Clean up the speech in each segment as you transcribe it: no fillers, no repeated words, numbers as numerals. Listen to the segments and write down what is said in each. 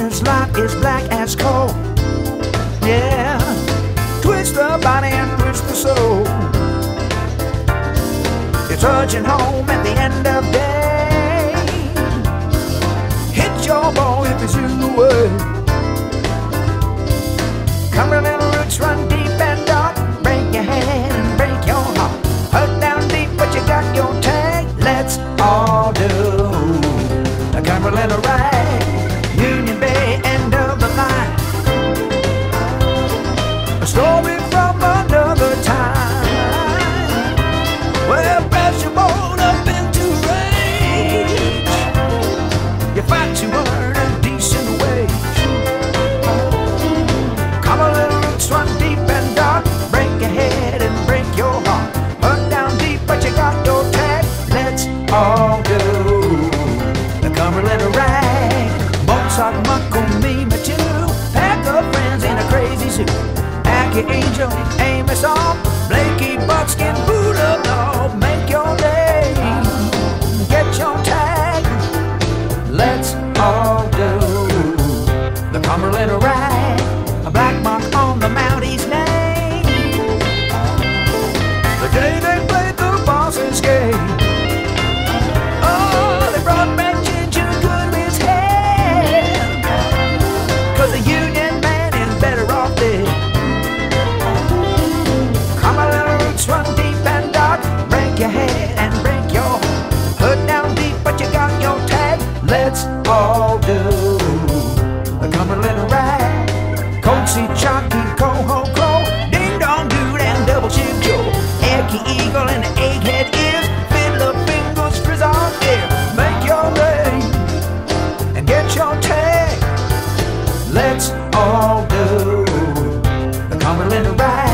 This life is black as coal. Yeah, twist the body and twist the soul. You're trudging home at the end of day. Hit your boy if he's in the way. Cumberland roots run deep and dark. Break your head and break your heart. Hurt down deep but you got your tag. Let's all do the Cumberland Rag. Union Bay, end of the line. A story from another time. Well, press your boat up into rage. You fight to earn a decent wage. Cumberland roots run deep and dark. Break your head and break your heart. Hurt down deep but you got your tag. Let's all do the Cumberland Rag. Sock, muckle, me, my two. Pack of friends in a crazy suit. Aki Angel, Amos off. Blakey, Buckskin, Buddha dog. Make your day. Get your tag. Let's all do the Cumberland Rag. A black mark on the Mounties' name. The day they played the boss's game. Oh, they brought back Ginger Goodman's head. Cause the Union man is better off dead. Cumberland roots run deep and dark. Break your head and break your heart. Hurt down deep but you got your tag. Let's all do the Cumberland Rag. Coatsy, Chalky, Coho, Crow, Ding Dong Dude and Double Chip Joe. Ecky Eagle and the Egghead Ears. Fiddler Fingers, Frizz on air. Make your way and get your tag. Let's all do the Cumberland Rag.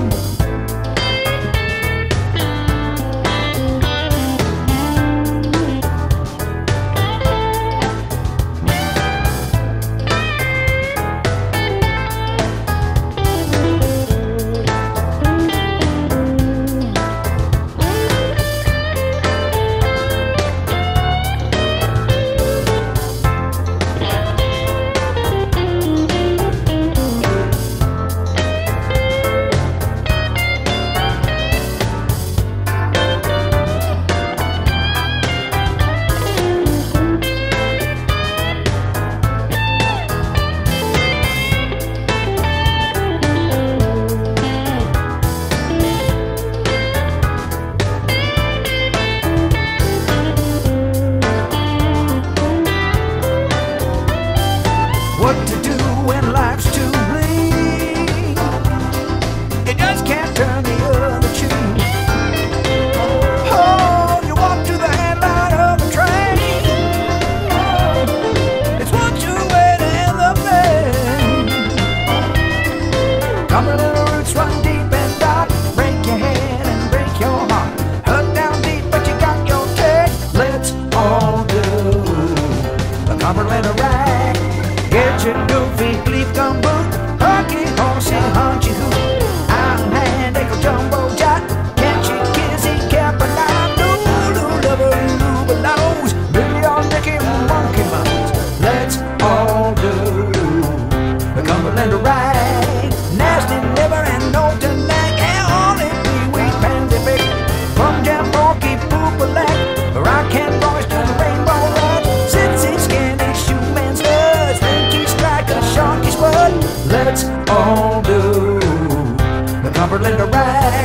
What to do when life's too bleak? You just can't turn the other cheek. Oh, you walk to the headlight of the train. It's one too way to end the pain. Cumberland roots run deep and dark. Break your head and break your heart. Hurt down deep but you got your tag. Let's all do the Cumberland Rag. Get your goofy leaf gumboot, hockey, horsey, hunchy hoop, iron hand, ankle, jumbo jot, catch you, kizzy, capanine, lulu, lover, lubalos, million dicky, monkey minds. Let's all do the Cumberland Rag. Nasty liver and no tonight, and all it be we pansy pick. From jam, porky, poop-a-lack, rock and boys to the rainbow rag. Sitsy, skinny, shoeman studs, Sharky Spud. Let's all do the Cumberland Rag.